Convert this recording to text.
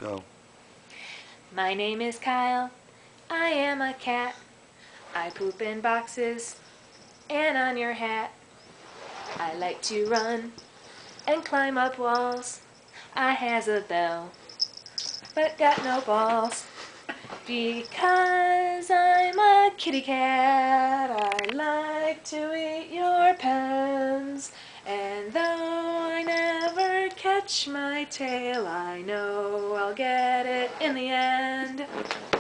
Go. My name is Kyle. I am a cat. I poop in boxes and on your hat. I like to run and climb up walls. I has a bell, but got no balls. Because I'm a kitty cat, I like to eat your pens. And though I never catch my tail, I know I'll get it in the end.